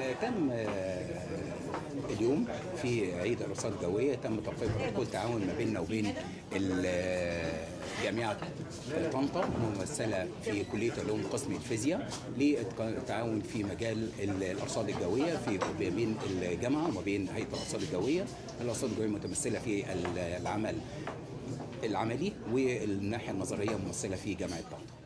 تم اليوم في عيد الارصاد الجويه تم توقيع بروتوكول تعاون ما بيننا وبين جامعه طنطا ممثله في كليه علوم قسم الفيزياء للتعاون في مجال الارصاد الجويه ما بين الجامعه وما بين هيئه الارصاد الجويه. الارصاد الجويه متمثله في العمل العملي والناحيه النظريه ممثله في جامعه طنطا.